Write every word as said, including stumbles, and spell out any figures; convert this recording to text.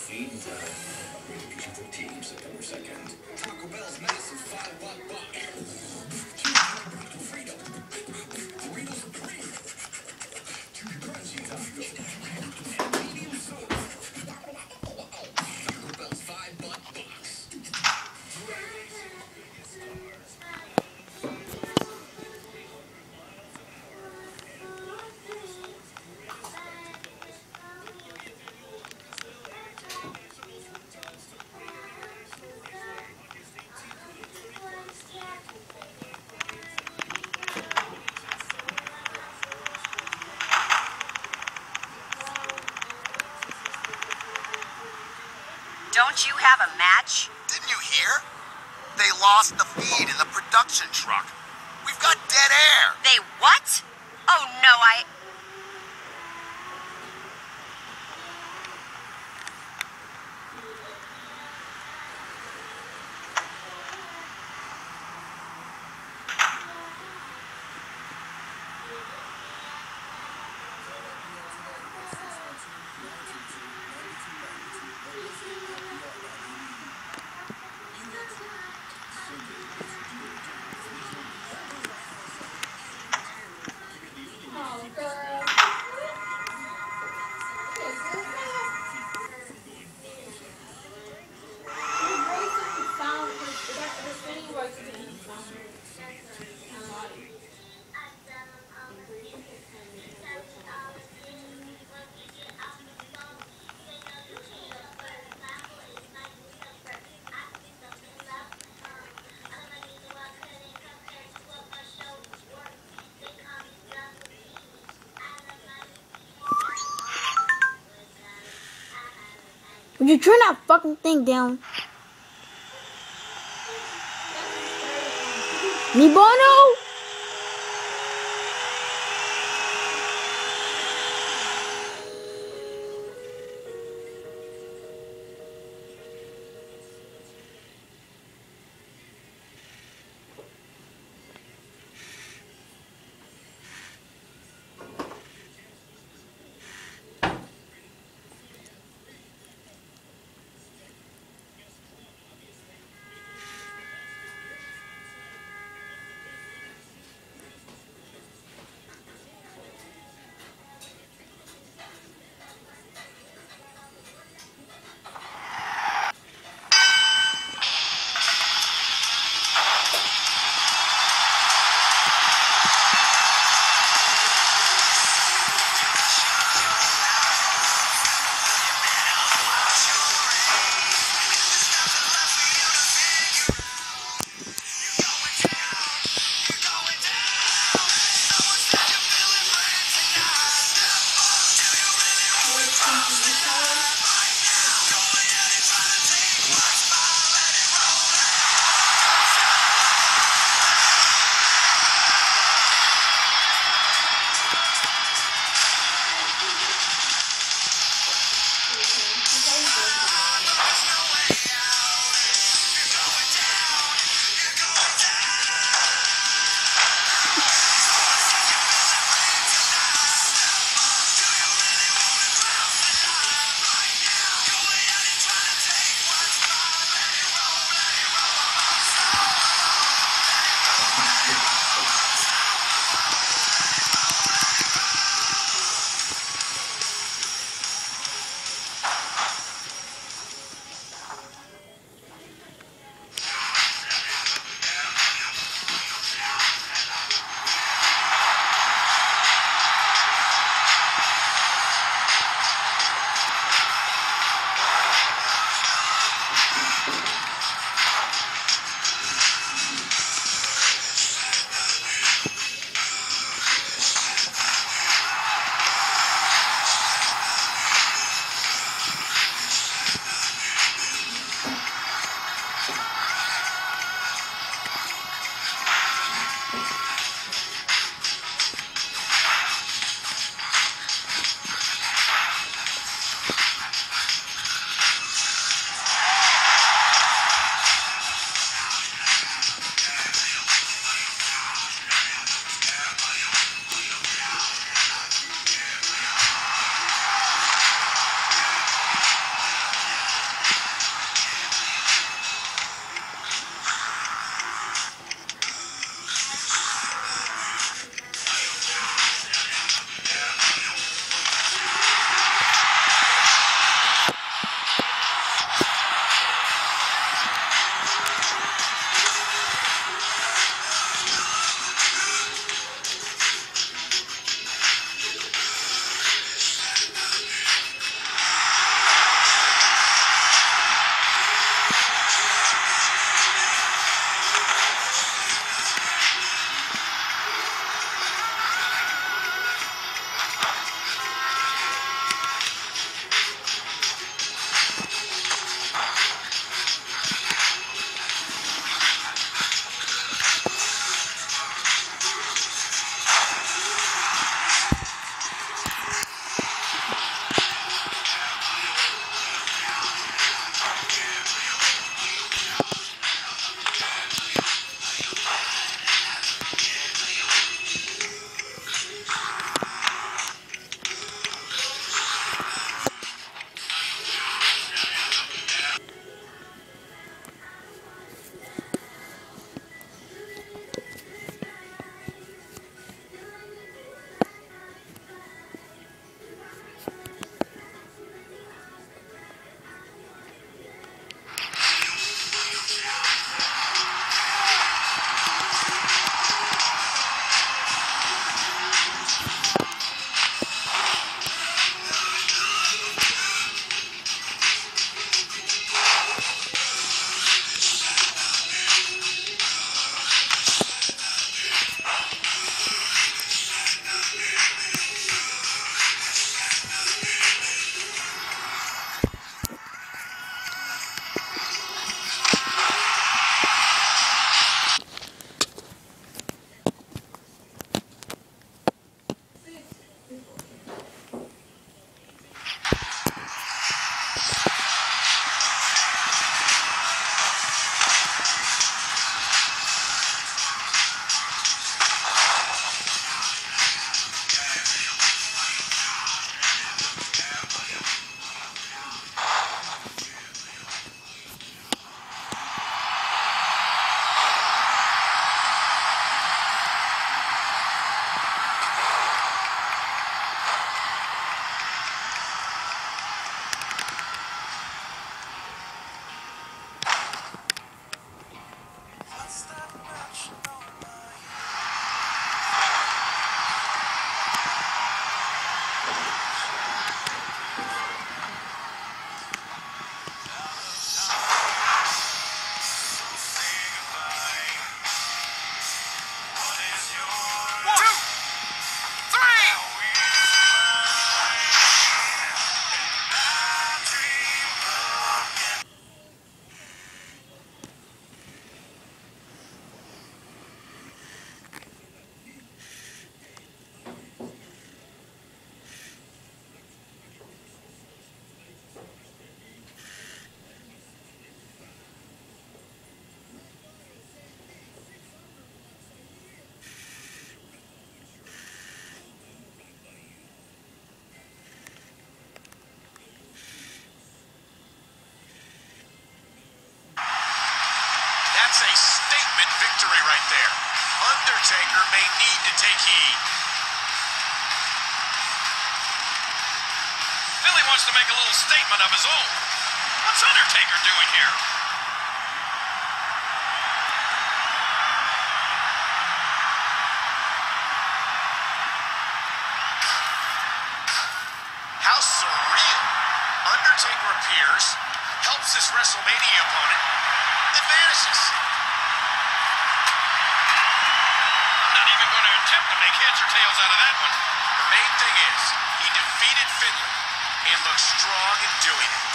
feet and uh, relocation fourteen, September second. Taco Bell's massive five buck buck. Freedom. Doritos Supreme. Crunchy taco. Medium soda. Taco Bell's five buck box. Don't you have a match? Didn't you hear? They lost the feed in the production truck. We've got dead air. They what? Oh no, I... Would you turn that fucking thing down? Mi bono? may need to take heed. Philly wants to make a little statement of his own. What's Undertaker doing here? How surreal. Undertaker appears, helps this WrestleMania opponent, then vanishes. I'm not even going to attempt to make heads or tails out of that one. The main thing is, he defeated Finley and looks strong in doing it.